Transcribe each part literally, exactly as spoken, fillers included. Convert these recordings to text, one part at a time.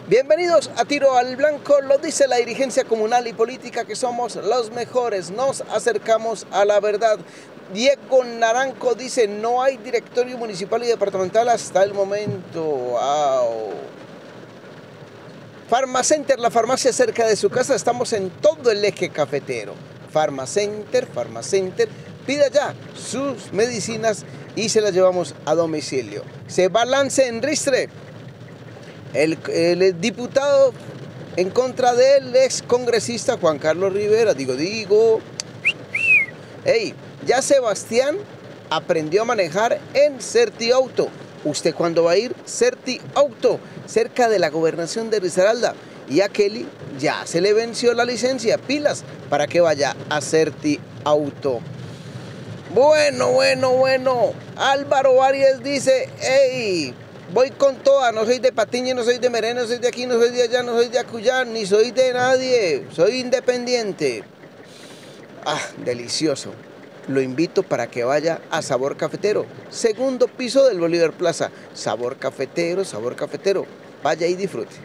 Bienvenidos a Tiro al Blanco, lo dice la dirigencia comunal y política que somos los mejores, nos acercamos a la verdad. Diego Naranjo dice, no hay directorio municipal y departamental hasta el momento. Wow. Farmacenter, la farmacia cerca de su casa, estamos en todo el eje cafetero. Farmacenter, Farmacenter, pida ya sus medicinas y se las llevamos a domicilio. Se balance en Ristre. El, el diputado en contra del ex congresista Juan Carlos Rivera, digo, digo, hey, ya Sebastián aprendió a manejar en Certi Auto. ¿Usted cuándo va a ir? Certi Auto, cerca de la gobernación de Risaralda. Y a Kelly ya se le venció la licencia, pilas, para que vaya a Certi Auto. Bueno, bueno, bueno, Álvaro Arias dice, hey, voy con toda, no soy de Patiño, no soy de Merena, no soy de aquí, no soy de allá, no soy de Acuyán, ni soy de nadie, soy independiente. Ah, delicioso. Lo invito para que vaya a Sabor Cafetero, segundo piso del Bolívar Plaza. Sabor Cafetero, Sabor Cafetero. Vaya y disfrute.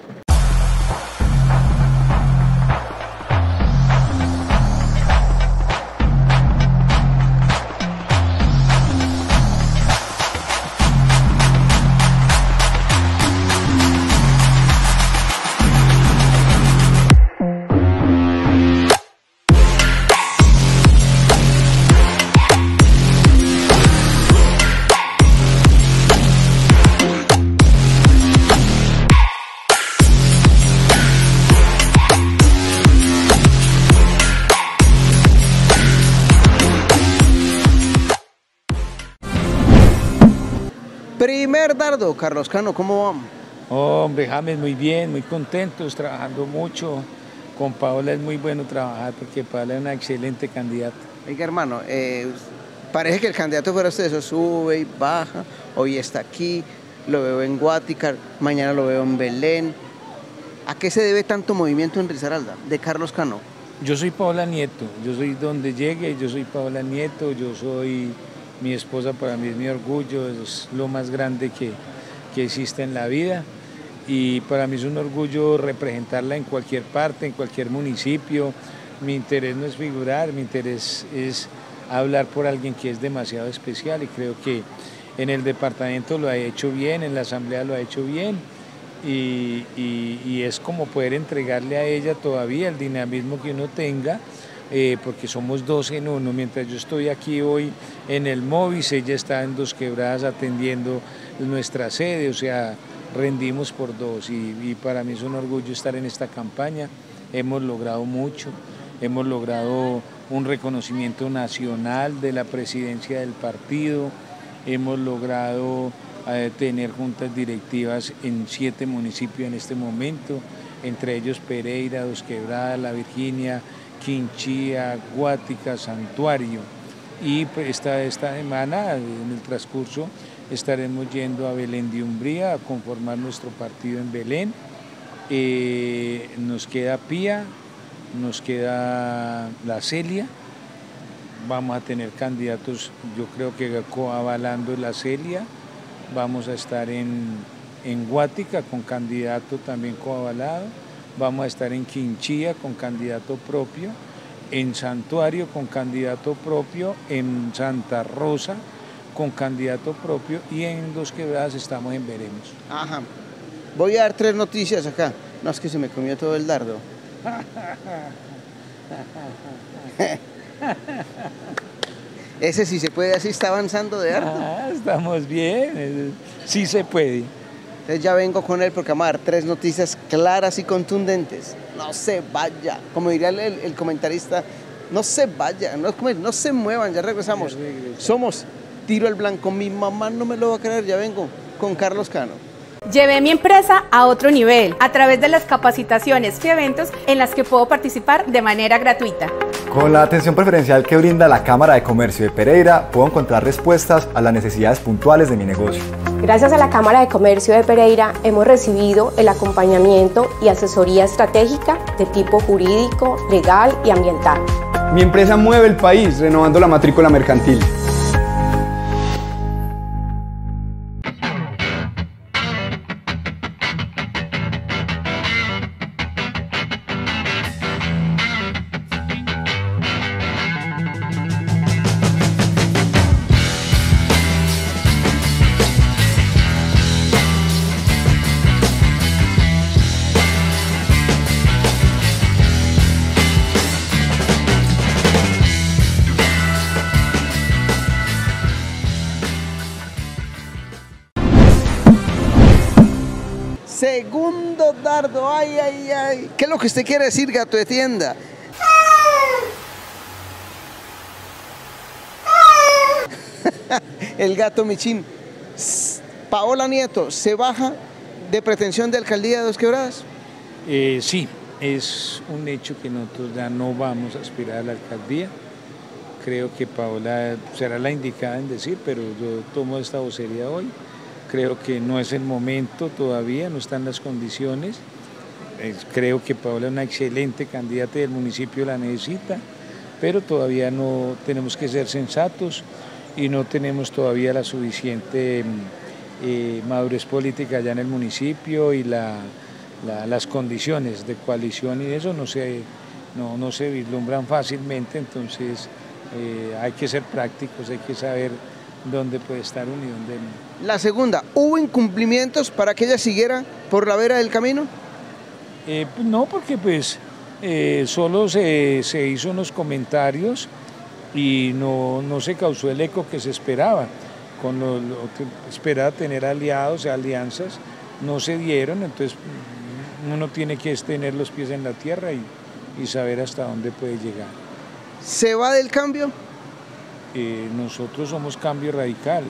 Primer dardo, Carlos Cano, ¿cómo vamos? Oh, hombre, James, muy bien, muy contentos, trabajando mucho. Con Paola es muy bueno trabajar porque Paola es una excelente candidata. Oiga, hermano, eh, parece que el candidato fuera usted, eso sube y baja, hoy está aquí, lo veo en Guática, mañana lo veo en Belén. ¿A qué se debe tanto movimiento en Risaralda, de Carlos Cano? Yo soy Paola Nieto, yo soy donde llegue, yo soy Paola Nieto, yo soy... Mi esposa para mí es mi orgullo, es lo más grande que, que existe en la vida y para mí es un orgullo representarla en cualquier parte, en cualquier municipio. Mi interés no es figurar, mi interés es hablar por alguien que es demasiado especial y creo que en el departamento lo ha hecho bien, en la asamblea lo ha hecho bien y, y, y es como poder entregarle a ella todavía el dinamismo que uno tenga. Eh, porque somos dos en uno, mientras yo estoy aquí hoy en el Movis, ella está en Dos Quebradas atendiendo nuestra sede, o sea, rendimos por dos y, y para mí es un orgullo estar en esta campaña, hemos logrado mucho, hemos logrado un reconocimiento nacional de la presidencia del partido, hemos logrado eh, tener juntas directivas en siete municipios en este momento, entre ellos Pereira, Dos Quebradas, La Virginia, Quinchía, Guática, Santuario y esta, esta semana en el transcurso estaremos yendo a Belén de Umbría a conformar nuestro partido en Belén. Eh, nos queda Pía, nos queda La Celia, vamos a tener candidatos yo creo que coavalando La Celia, vamos a estar en, en Guática con candidato también coavalado. Vamos a estar en Quinchía con candidato propio, en Santuario con candidato propio, en Santa Rosa con candidato propio y en Dos Quebradas estamos en veremos. Ajá. Voy a dar tres noticias acá. No, es que se me comió todo el dardo. Ese sí se puede, así está avanzando de dardo. Ah, estamos bien, sí se puede. Entonces ya vengo con él porque vamos a dar tres noticias claras y contundentes. No se vaya, como diría el, el comentarista, no se vayan, no, no se muevan, ya regresamos. Ya regresa. Somos Tiro al Blanco, mi mamá no me lo va a creer, ya vengo con Carlos Cano. Llevé mi empresa a otro nivel a través de las capacitaciones y eventos en las que puedo participar de manera gratuita. Con la atención preferencial que brinda la Cámara de Comercio de Pereira, puedo encontrar respuestas a las necesidades puntuales de mi negocio. Gracias a la Cámara de Comercio de Pereira, hemos recibido el acompañamiento y asesoría estratégica de tipo jurídico, legal y ambiental. Mi empresa mueve el país renovando la matrícula mercantil. Segundo dardo, ay, ay, ay. ¿Qué es lo que usted quiere decir, gato de tienda? El gato Michín. Paola Nieto, ¿se baja de pretensión de alcaldía de Dos Quebradas? Eh, sí, es un hecho que nosotros ya no vamos a aspirar a la alcaldía. Creo que Paola será la indicada en decir, pero yo tomo esta vocería hoy. Creo que no es el momento todavía, no están las condiciones. Eh, creo que Paola es una excelente candidata y el municipio la necesita, pero todavía no tenemos que ser sensatos y no tenemos todavía la suficiente eh, madurez política allá en el municipio y la, la, las condiciones de coalición y eso no se, no, no se vislumbran fácilmente, entonces eh, hay que ser prácticos, hay que saber dónde puede estar uno y dónde no. La segunda, ¿hubo incumplimientos para que ella siguiera por la vera del camino? Eh, no, porque pues eh, solo se, se hizo unos comentarios y no, no se causó el eco que se esperaba. Con lo, lo que esperaba tener aliados, alianzas, no se dieron, entonces uno tiene que tener los pies en la tierra y, y saber hasta dónde puede llegar. ¿Se va del cambio? Eh, nosotros somos Cambio Radical,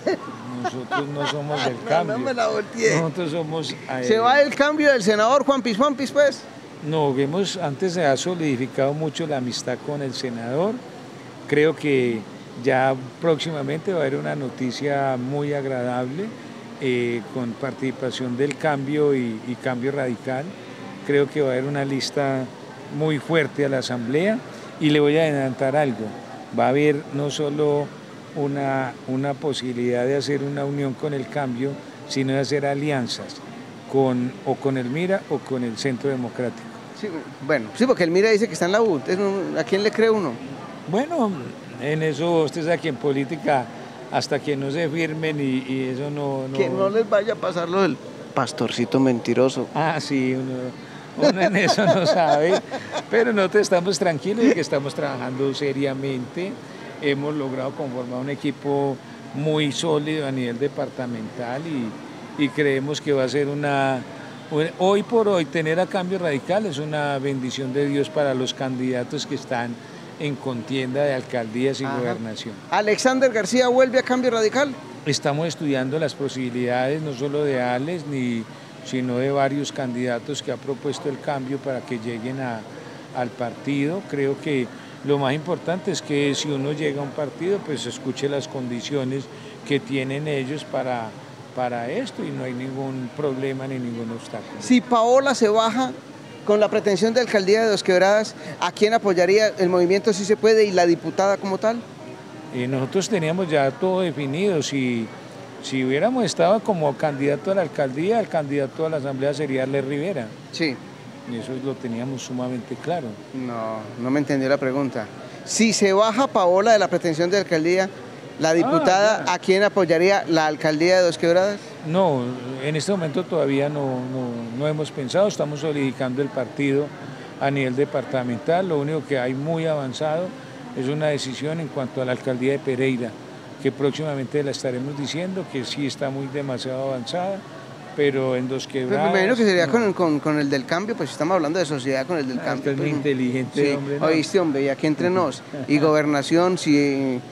nosotros no somos del cambio. No, no me la volteé. Nosotros somos... Eh, ¿Se va del cambio del senador Juan Pis Juan Pis, pues? No, hemos, antes se ha solidificado mucho la amistad con el senador. Creo que ya próximamente va a haber una noticia muy agradable eh, con participación del Cambio y, y Cambio Radical. Creo que va a haber una lista muy fuerte a la Asamblea y le voy a adelantar algo. Va a haber no solo una, una posibilidad de hacer una unión con el Cambio, sino de hacer alianzas con, o con el MIRA o con el Centro Democrático. Sí, bueno, sí, porque el MIRA dice que está en la U, ¿a quién le cree uno? Bueno, en eso usted sabe que en política hasta que no se firmen y, y eso no, no... Que no les vaya a pasar lo del pastorcito mentiroso. Ah, sí, uno, uno en eso no sabe, pero nosotros estamos tranquilos y que estamos trabajando seriamente. Hemos logrado conformar un equipo muy sólido a nivel departamental y, y creemos que va a ser una... Hoy por hoy tener a Cambio Radical es una bendición de Dios para los candidatos que están en contienda de alcaldías y Ajá. gobernación. ¿Alexander García vuelve a Cambio Radical? Estamos estudiando las posibilidades no solo de Alex, ni, sino de varios candidatos que ha propuesto el Cambio para que lleguen a, al partido. Creo que lo más importante es que si uno llega a un partido, pues escuche las condiciones que tienen ellos para, para esto y no hay ningún problema ni ningún obstáculo. Si Paola se baja con la pretensión de alcaldía de Dos Quebradas, ¿a quién apoyaría el movimiento Si Se Puede y la diputada como tal? Eh, nosotros teníamos ya todo definido. Si, si hubiéramos estado como candidato a la alcaldía, el candidato a la asamblea sería Alex Rivera. Sí. Y eso lo teníamos sumamente claro. No, no me entendió la pregunta. Si se baja Paola de la pretensión de alcaldía, ¿la diputada ah, ¿a quién apoyaría la alcaldía de Dos Quebradas? No, en este momento todavía no, no, no hemos pensado, estamos solidificando el partido a nivel departamental. Lo único que hay muy avanzado es una decisión en cuanto a la alcaldía de Pereira, que próximamente la estaremos diciendo, que sí está muy demasiado avanzada, pero en Dos Quebradas... Pero me imagino que sería no. con, con, con el del Cambio, pues estamos hablando de sociedad con el del ah, Cambio. Es pues, muy inteligente, sí. hombre. ¿no? Oíste, hombre, y aquí entre nos. Y gobernación, si,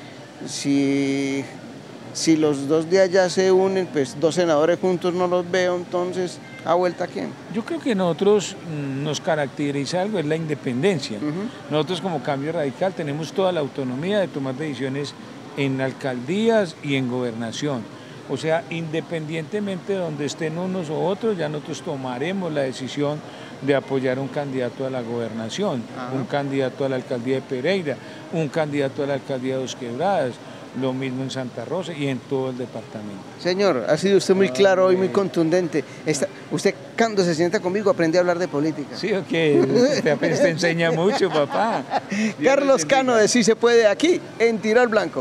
si, si los dos de allá se unen, pues dos senadores juntos no los veo, entonces, ¿a vuelta a quién? Yo creo que nosotros nos caracteriza algo, es la independencia. Uh-huh. Nosotros como Cambio Radical tenemos toda la autonomía de tomar decisiones en alcaldías y en gobernación. O sea, independientemente de donde estén unos o otros, ya nosotros tomaremos la decisión de apoyar a un candidato a la gobernación, Ajá. un candidato a la alcaldía de Pereira, un candidato a la alcaldía de Dos Quebradas, lo mismo en Santa Rosa y en todo el departamento. Señor, ha sido usted muy claro hoy, muy contundente. Esta, usted cuando se sienta conmigo aprende a hablar de política. Sí, o que te, te enseña mucho, papá. Carlos Cano de Si Se Puede, aquí en Tiro al Blanco.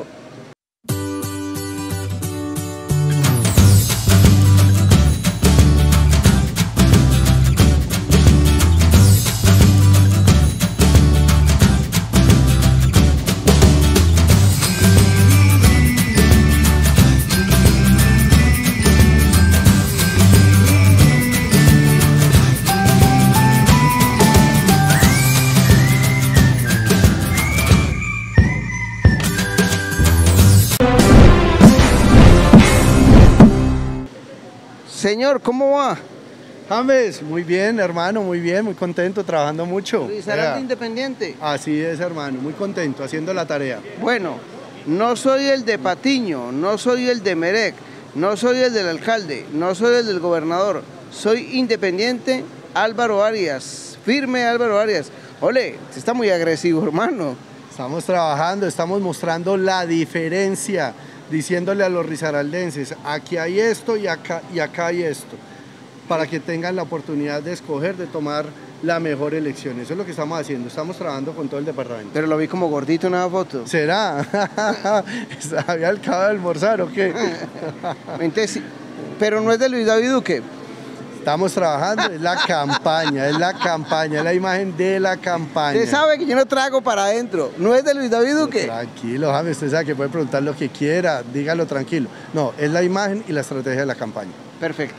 Señor, ¿cómo va? James, muy bien, hermano, muy bien, muy contento, trabajando mucho. Risaralda Independiente. Así es, hermano, muy contento, haciendo la tarea. Bueno, no soy el de Patiño, no soy el de Merec, no soy el del alcalde, no soy el del gobernador, soy independiente Álvaro Arias, firme Álvaro Arias. Ole, está muy agresivo, hermano. Estamos trabajando, estamos mostrando la diferencia, diciéndole a los risaraldenses, aquí hay esto y acá, y acá hay esto, para que tengan la oportunidad de escoger, de tomar la mejor elección. Eso es lo que estamos haciendo, estamos trabajando con todo el departamento. Pero lo vi como gordito en una foto. ¿Será? ¿Había acabado de almorzar o qué? Entonces, pero no es de Luis David Duque. Estamos trabajando, es la campaña, es la campaña, es la imagen de la campaña. Usted sabe que yo no trago para adentro, no es de Luis David Duque. Tranquilo, James, usted sabe que puede preguntar lo que quiera, dígalo tranquilo. No, es la imagen y la estrategia de la campaña. Perfecto.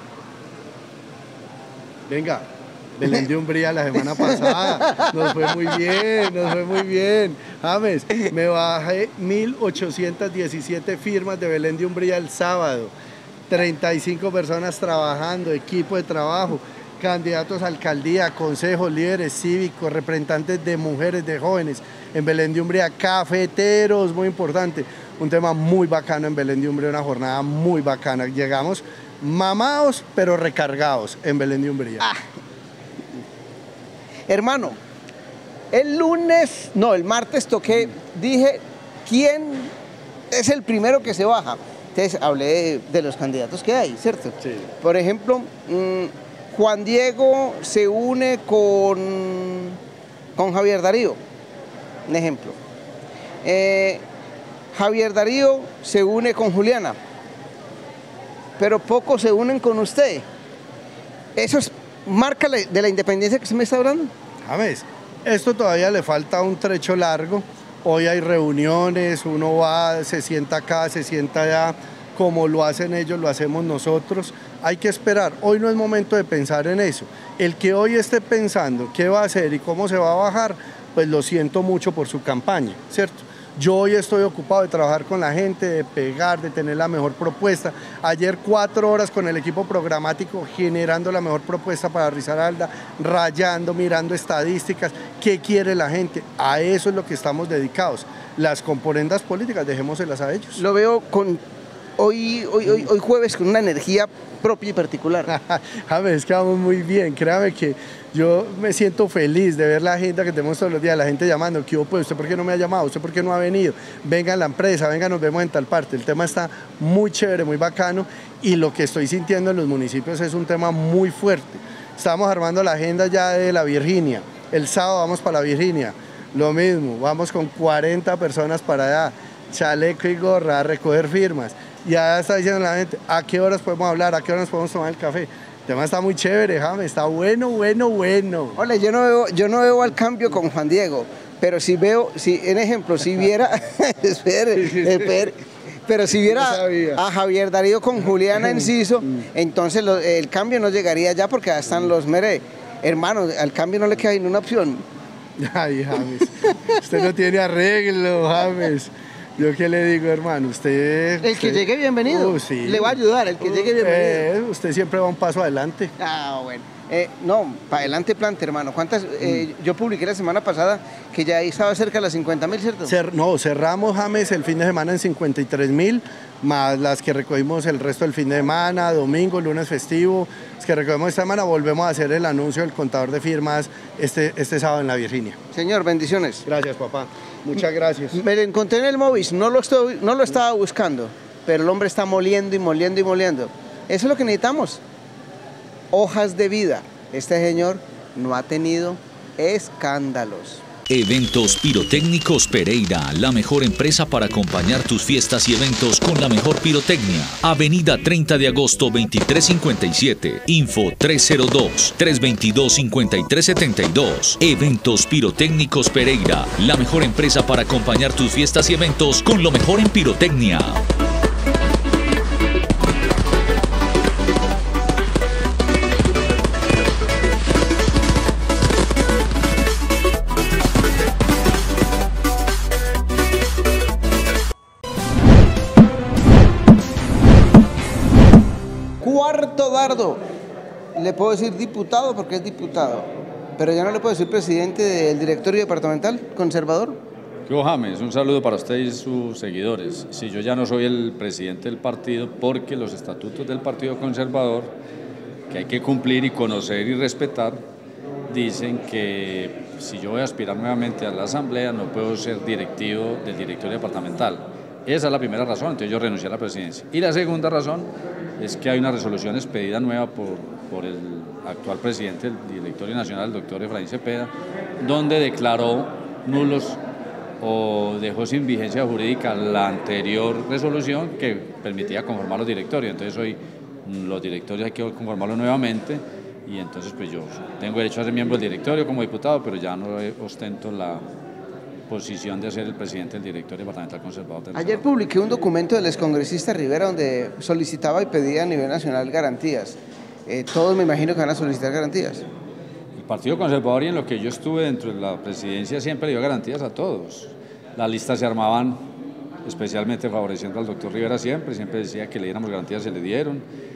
Venga, Belén de Umbría la semana pasada, nos fue muy bien, nos fue muy bien. James, me bajé mil ochocientas diecisiete firmas de Belén de Umbría el sábado. treinta y cinco personas trabajando, equipo de trabajo, candidatos a alcaldía, consejos, líderes cívicos, representantes de mujeres, de jóvenes en Belén de Umbría, cafeteros, muy importante, un tema muy bacano en Belén de Umbría, una jornada muy bacana. Llegamos mamados pero recargados en Belén de Umbría. Ah. Hermano, el lunes, no, el martes toqué, dije, ¿quién es el primero que se baja? Entonces hablé de, de los candidatos que hay, ¿cierto? Sí. Por ejemplo, mmm, Juan Diego se une con, con Javier Darío, un ejemplo. Eh, Javier Darío se une con Juliana, pero pocos se unen con usted. ¿Eso es marca de la independencia que se me está hablando? James, esto todavía le falta un trecho largo. Hoy hay reuniones, uno va, se sienta acá, se sienta allá, como lo hacen ellos, lo hacemos nosotros. Hay que esperar, hoy no es momento de pensar en eso. El que hoy esté pensando qué va a hacer y cómo se va a bajar, pues lo siento mucho por su campaña, ¿cierto? Yo hoy estoy ocupado de trabajar con la gente, de pegar, de tener la mejor propuesta. Ayer cuatro horas con el equipo programático generando la mejor propuesta para Risaralda, rayando, mirando estadísticas, qué quiere la gente. A eso es lo que estamos dedicados. Las componendas políticas, dejémoselas a ellos. Lo veo con hoy, hoy, hoy, hoy jueves con una energía propia y particular. A ver, es que vamos muy bien, créame que yo me siento feliz de ver la agenda que tenemos todos los días, la gente llamando, ¿qué hubo, pues? ¿Usted por qué no me ha llamado? ¿Usted por qué no ha venido? Venga a la empresa, venga, nos vemos en tal parte. El tema está muy chévere, muy bacano y lo que estoy sintiendo en los municipios es un tema muy fuerte. Estamos armando la agenda ya de la Virginia, el sábado vamos para la Virginia, lo mismo, vamos con cuarenta personas para allá, chaleco y gorra a recoger firmas. Ya está diciendo la gente, ¿a qué horas podemos hablar? ¿A qué horas podemos tomar el café? El tema está muy chévere, James, está bueno, bueno, bueno. Hola, yo no veo, yo no veo al cambio con Juan Diego, pero si veo, si, en ejemplo, si viera, espere, espere, pero si viera a Javier Darío con Juliana Enciso, entonces lo, el cambio no llegaría ya porque ya están los Mere. Hermano, al cambio no le queda ninguna opción. Ay, James, usted no tiene arreglo, James. Yo qué le digo, hermano, usted... El que usted, llegue bienvenido, uh, sí. le va a ayudar, el que uh, llegue bienvenido. Eh, usted siempre va un paso adelante. Ah, bueno. Eh, no, para adelante plante, hermano. ¿Cuántas? Eh, mm. Yo publiqué la semana pasada que ya estaba cerca de las cincuenta mil, ¿cierto? Cer no, cerramos, James, el fin de semana en cincuenta y tres mil, más las que recogimos el resto del fin de semana, domingo, lunes festivo, las que recogimos esta semana, volvemos a hacer el anuncio del contador de firmas este, este sábado en la Virginia. Señor, bendiciones. Gracias, papá. Muchas gracias. Me lo encontré en el Movis, no lo, estoy, no lo estaba buscando, pero el hombre está moliendo y moliendo y moliendo. Eso es lo que necesitamos. Hojas de vida. Este señor no ha tenido escándalos. Eventos Pirotécnicos Pereira, la mejor empresa para acompañar tus fiestas y eventos con la mejor pirotecnia. Avenida treinta de agosto veintitrés cincuenta y siete, info tres cero dos, tres dos dos, cinco tres siete dos. Eventos Pirotécnicos Pereira, la mejor empresa para acompañar tus fiestas y eventos con lo mejor en pirotecnia. Cuarto dardo. Le puedo decir diputado porque es diputado, pero ya no le puedo decir presidente del directorio departamental conservador. Yo, James, un saludo para usted y sus seguidores. Si yo ya no soy el presidente del partido porque los estatutos del Partido Conservador, que hay que cumplir y conocer y respetar, dicen que si yo voy a aspirar nuevamente a la asamblea no puedo ser directivo del directorio departamental. Esa es la primera razón, entonces yo renuncié a la presidencia. Y la segunda razón es que hay una resolución expedida nueva por, por el actual presidente del directorio nacional, el doctor Efraín Cepeda, donde declaró nulos o dejó sin vigencia jurídica la anterior resolución que permitía conformar los directorios. Entonces hoy los directorios hay que conformarlos nuevamente y entonces pues yo tengo derecho a ser miembro del directorio como diputado, pero ya no ostento la posición de ser el presidente del directorio departamental conservador. Del Ayer publiqué un documento del excongresista Rivera donde solicitaba y pedía a nivel nacional garantías. Eh, todos me imagino que van a solicitar garantías. El Partido Conservador, y en lo que yo estuve dentro de la presidencia, siempre le dio garantías a todos. Las listas se armaban especialmente favoreciendo al doctor Rivera siempre, siempre decía que le diéramos garantías, se le dieron.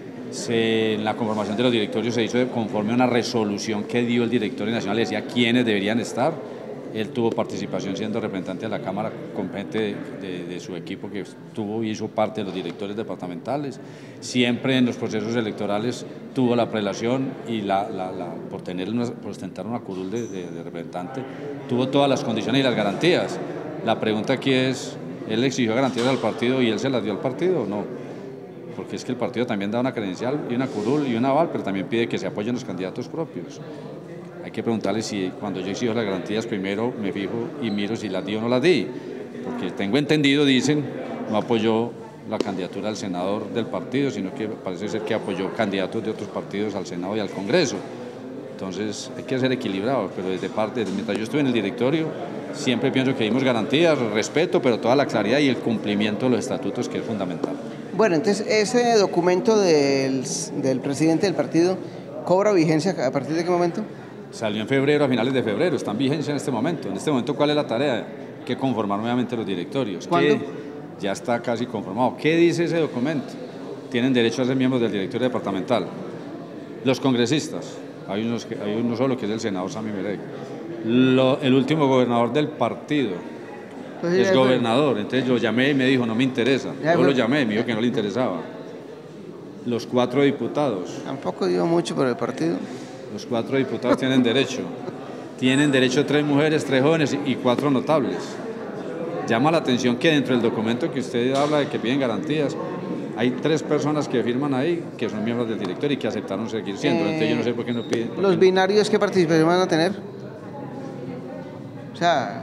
Se, en la conformación de los directorios se hizo conforme a una resolución que dio el directorio nacional, decía quiénes deberían estar. Él tuvo participación siendo representante de la Cámara con gente de, de, de su equipo que tuvo y hizo parte de los directores departamentales. Siempre en los procesos electorales tuvo la prelación y la, la, la, por, tener una, por ostentar una curul de, de, de representante, tuvo todas las condiciones y las garantías. La pregunta aquí es, ¿él exigió garantías al partido y él se las dio al partido o no? Porque es que el partido también da una credencial y una curul y un aval, pero también pide que se apoyen los candidatos propios. Hay que preguntarle si cuando yo exijo las garantías primero me fijo y miro si las di o no las di, porque tengo entendido, dicen, no apoyó la candidatura al senador del partido, sino que parece ser que apoyó candidatos de otros partidos al Senado y al Congreso. Entonces hay que ser equilibrados, pero desde parte, mientras yo estuve en el directorio, siempre pienso que dimos garantías, respeto, pero toda la claridad y el cumplimiento de los estatutos, que es fundamental. Bueno, entonces ese documento del, del presidente del partido cobra vigencia a partir de qué momento? Salió en febrero, a finales de febrero, está en vigencia en este momento. En este momento, ¿cuál es la tarea? Que conformar nuevamente los directorios. ¿Cuándo? Ya está casi conformado. ¿Qué dice ese documento? Tienen derecho a ser miembros del directorio departamental. Los congresistas, hay, unos que, hay uno solo que es el senador Sammy Merey. Lo, el último gobernador del partido pues es gobernador, entonces yo llamé y me dijo, no me interesa. Yo lo llamé y me dijo que no le interesaba. Los cuatro diputados. Tampoco dio mucho por el partido. Los cuatro diputados tienen derecho. Tienen derecho tres mujeres, tres jóvenes y cuatro notables. Llama la atención que dentro del documento que usted habla de que piden garantías, hay tres personas que firman ahí que son miembros del directorio y que aceptaron seguir siendo. Eh, Entonces yo no sé por qué no piden. ¿Los no? binarios qué participación van a tener? O sea,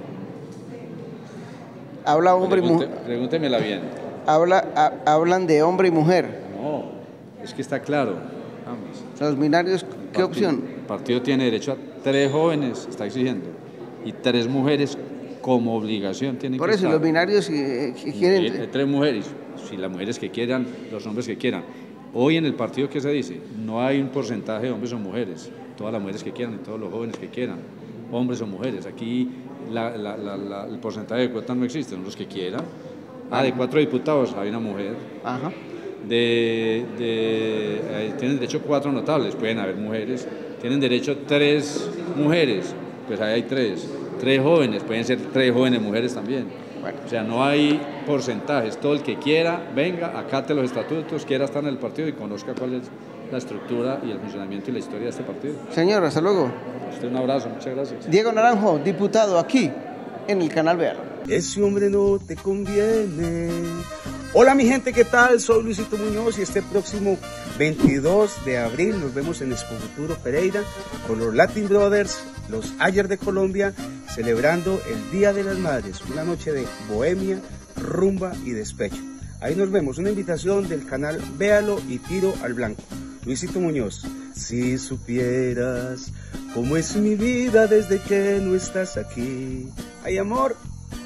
habla hombre Pregunte, y mujer. Pregúntemela bien. Habla, a, hablan de hombre y mujer. No, es que está claro. Vamos. Los binarios, ¿qué partido, opción? El partido tiene derecho a tres jóvenes, está exigiendo, y tres mujeres como obligación tienen Por que eso, estar. los binarios que, que quieren... Y, tres mujeres, si las mujeres que quieran, los hombres que quieran. Hoy en el partido, ¿qué se dice? No hay un porcentaje de hombres o mujeres, todas las mujeres que quieran y todos los jóvenes que quieran, hombres o mujeres. Aquí la, la, la, la, el porcentaje de cuotas no existe, son los que quieran. Ah, de cuatro diputados hay una mujer. Ajá. De, de, eh, tienen derecho cuatro notables, pueden haber mujeres, tienen derecho tres mujeres, pues ahí hay tres, tres jóvenes, pueden ser tres jóvenes mujeres también. Bueno. O sea, no hay porcentajes, todo el que quiera, venga, acate los estatutos, quiera estar en el partido y conozca cuál es la estructura y el funcionamiento y la historia de este partido. Señor, hasta luego. A usted un abrazo, muchas gracias. Diego Naranjo, diputado aquí en el canal Véalo. Ese hombre no te conviene. Hola mi gente, ¿qué tal? Soy Luisito Muñoz y este próximo veintidós de abril nos vemos en Expo Futuro Pereira con los Latin Brothers, los Ayer de Colombia, celebrando el Día de las Madres, una noche de bohemia, rumba y despecho. Ahí nos vemos, una invitación del canal Véalo y Tiro al Blanco. Luisito Muñoz. Si supieras cómo es mi vida desde que no estás aquí. Ay, amor.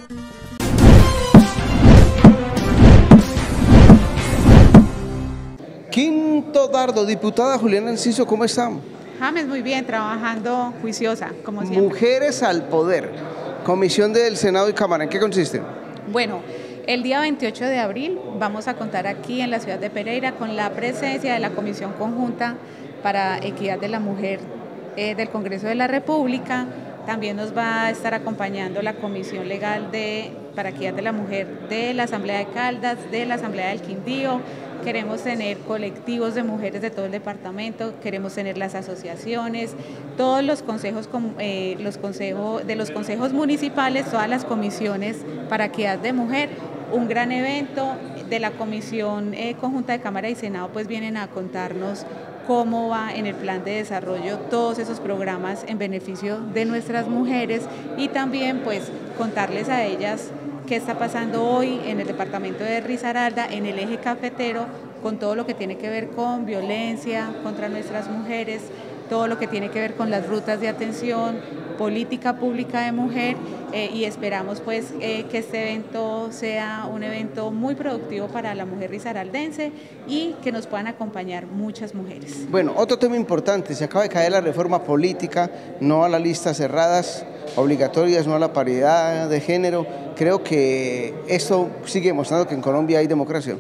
Quinto dardo, diputada Juliana Enciso, ¿cómo están? James, muy bien, trabajando juiciosa, como siempre. Mujeres al poder, comisión del Senado y Cámara, ¿en qué consiste? Bueno, El día veintiocho de abril vamos a contar aquí en la ciudad de Pereira con la presencia de la Comisión Conjunta para Equidad de la Mujer eh, del Congreso de la República. También nos va a estar acompañando la Comisión Legal de, para Equidad de la Mujer de la Asamblea de Caldas, de la Asamblea del Quindío. Queremos tener colectivos de mujeres de todo el departamento, queremos tener las asociaciones, todos los consejos, eh, los consejos de los consejos municipales, todas las comisiones para Equidad de Mujer. Un gran evento de la Comisión eh, Conjunta de Cámara y Senado, pues vienen a contarnos cómo va en el plan de desarrollo todos esos programas en beneficio de nuestras mujeres y también pues contarles a ellas qué está pasando hoy en el departamento de Risaralda, en el eje cafetero, con todo lo que tiene que ver con violencia contra nuestras mujeres, todo lo que tiene que ver con las rutas de atención, política pública de mujer eh, y esperamos pues eh, que este evento sea un evento muy productivo para la mujer risaraldense y que nos puedan acompañar muchas mujeres. Bueno, otro tema importante, se acaba de caer la reforma política, no a las listas cerradas, obligatorias, no a la paridad de género. Creo que esto sigue mostrando que en Colombia hay democracia.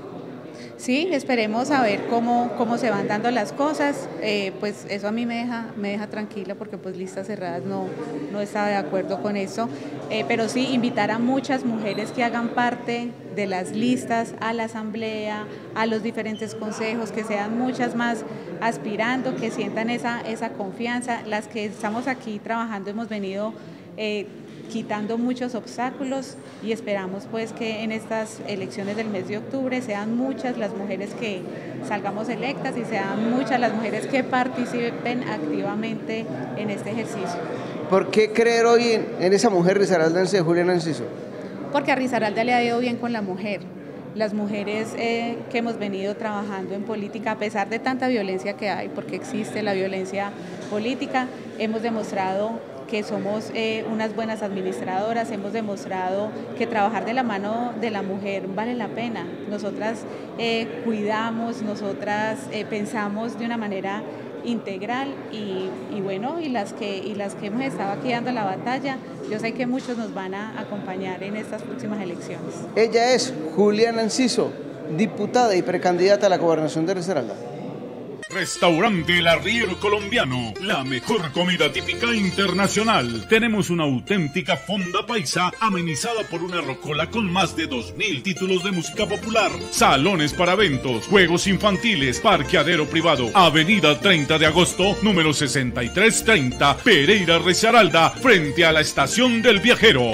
Sí, esperemos a ver cómo, cómo se van dando las cosas, eh, pues eso a mí me deja, me deja tranquila porque pues listas cerradas no, no estaba de acuerdo con eso, eh, pero sí invitar a muchas mujeres que hagan parte de las listas, a la asamblea, a los diferentes consejos, que sean muchas más aspirando, que sientan esa, esa confianza. Las que estamos aquí trabajando hemos venido eh, quitando muchos obstáculos y esperamos pues que en estas elecciones del mes de octubre sean muchas las mujeres que salgamos electas y sean muchas las mujeres que participen activamente en este ejercicio. ¿Por qué creer hoy en, en esa mujer risaraldense, Juliana Enciso? Porque a Risaralda le ha ido bien con la mujer. Las mujeres eh, que hemos venido trabajando en política, a pesar de tanta violencia que hay, porque existe la violencia política, hemos demostrado que somos eh, unas buenas administradoras, hemos demostrado que trabajar de la mano de la mujer vale la pena. Nosotras eh, cuidamos, nosotras eh, pensamos de una manera integral y, y bueno, y las, que, y las que hemos estado aquí dando la batalla, yo sé que muchos nos van a acompañar en estas próximas elecciones. Ella es Juliana Enciso, diputada y precandidata a la gobernación de Risaralda. Restaurante El Arriero Colombiano, la mejor comida típica internacional. Tenemos una auténtica fonda paisa amenizada por una rocola con más de dos mil títulos de música popular, salones para eventos, juegos infantiles, parqueadero privado. Avenida treinta de agosto, número sesenta y tres treinta, Pereira, Risaralda, frente a la estación del Viajero.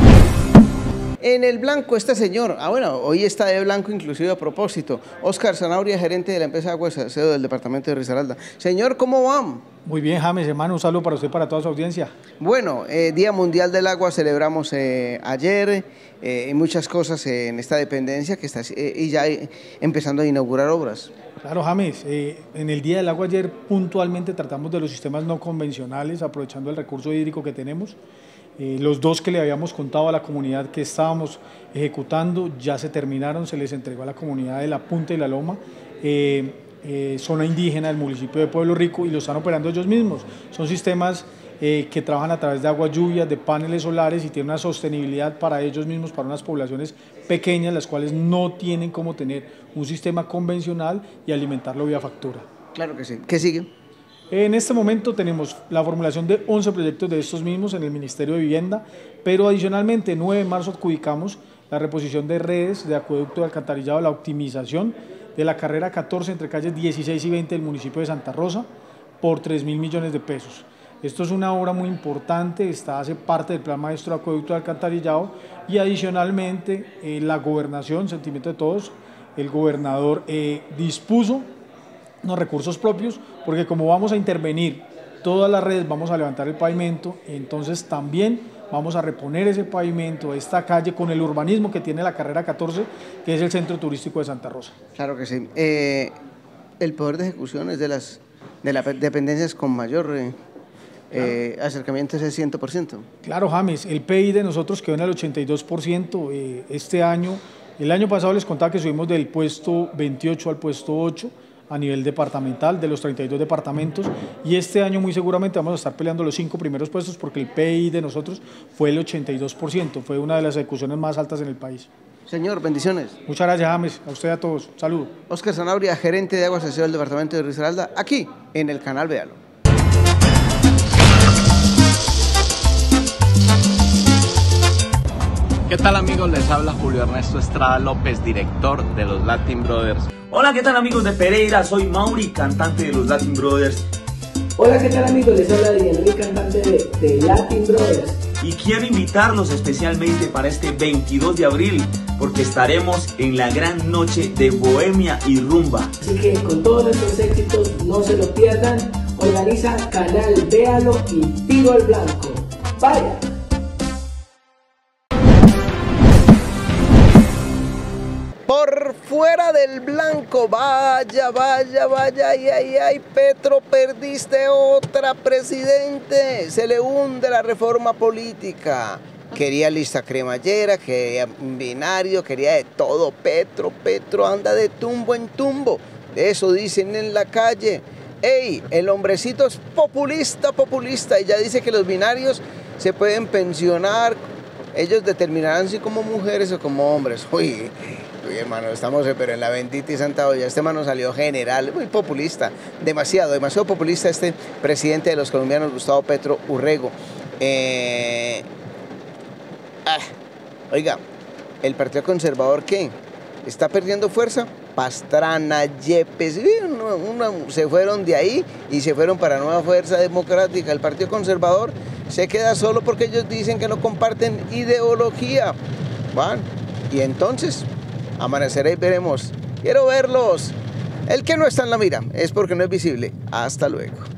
En el blanco este señor, ah bueno, hoy está de blanco inclusive a propósito, Oscar Zanabria, gerente de la empresa Agua Salcedo del departamento de Risaralda. Señor, ¿cómo van? Muy bien, James, hermano, un saludo para usted y para toda su audiencia. Bueno, eh, Día Mundial del Agua celebramos eh, ayer, eh, muchas cosas eh, en esta dependencia que está eh, y ya eh, empezando a inaugurar obras. Claro, James, eh, en el Día del Agua ayer puntualmente tratamos de los sistemas no convencionales, aprovechando el recurso hídrico que tenemos. Eh, los dos que le habíamos contado a la comunidad que estábamos ejecutando ya se terminaron, se les entregó a la comunidad de La Punta y La Loma, eh, eh, zona indígena del municipio de Pueblo Rico, y lo están operando ellos mismos. Son sistemas eh, que trabajan a través de agua lluvia, de paneles solares y tienen una sostenibilidad para ellos mismos, para unas poblaciones pequeñas, las cuales no tienen cómo tener un sistema convencional y alimentarlo vía factura. Claro que sí. ¿Qué sigue? En este momento tenemos la formulación de once proyectos de estos mismos en el Ministerio de Vivienda, pero adicionalmente el nueve de marzo adjudicamos la reposición de redes de acueducto de alcantarillado, la optimización de la carrera catorce entre calles dieciséis y veinte del municipio de Santa Rosa por tres mil millones de pesos. Esto es una obra muy importante, esta hace parte del Plan Maestro de Acueducto de Alcantarillado y adicionalmente eh, la gobernación, sentimiento de todos, el gobernador eh, dispuso unos recursos propios, porque como vamos a intervenir todas las redes, vamos a levantar el pavimento, entonces también vamos a reponer ese pavimento, esta calle, con el urbanismo que tiene la carrera catorce, que es el centro turístico de Santa Rosa. Claro que sí. Eh, el poder de ejecución es de las, de las dependencias con mayor eh, eh, claro. acercamiento, es el cien por ciento. Claro, James, el P I de nosotros quedó en el ochenta y dos por ciento eh, este año. El año pasado les contaba que subimos del puesto veintiocho al puesto ocho, a nivel departamental, de los treinta y dos departamentos, y este año muy seguramente vamos a estar peleando los cinco primeros puestos porque el P I de nosotros fue el ochenta y dos por ciento, fue una de las ejecuciones más altas en el país. Señor, bendiciones. Muchas gracias, James. A usted y a todos. Saludos. Oscar Sanabria, gerente de Aguas Aseo del departamento de Risaralda, aquí en el canal Véalo. ¿Qué tal, amigos? Les habla Julio Ernesto Estrada López, director de los Latin Brothers. Hola, ¿qué tal, amigos de Pereira? Soy Mauri, cantante de los Latin Brothers. Hola, ¿qué tal, amigos? Les habla Daniel Luis, cantante de, de Latin Brothers. Y quiero invitarlos especialmente para este veintidós de abril, porque estaremos en la gran noche de bohemia y rumba. Así que con todos nuestros éxitos, no se lo pierdan. Organiza Canal Véalo y Tiro al Blanco. ¡Vaya! Por fuera del blanco, vaya, vaya, vaya, ay, ay, ay, Petro, perdiste otra, presidente. Se le hunde la reforma política. Quería lista cremallera, quería binario, quería de todo. Petro, Petro anda de tumbo en tumbo. Eso dicen en la calle. Ey, el hombrecito es populista, populista, y ya dice que los binarios se pueden pensionar. Ellos determinarán si como mujeres o como hombres. Uy, uy, hermano, estamos pero en la bendita y santa olla. Este hermano salió general, muy populista, demasiado, demasiado populista este presidente de los colombianos, Gustavo Petro Urrego. Eh... Ah, oiga, ¿el Partido Conservador qué? ¿Está perdiendo fuerza? Pastrana, Yepes, una, una, se fueron de ahí y se fueron para Nueva Fuerza Democrática. El Partido Conservador se queda solo porque ellos dicen que no comparten ideología. Van, y entonces, amanecerá y veremos. Quiero verlos. El que no está en la mira es porque no es visible. Hasta luego.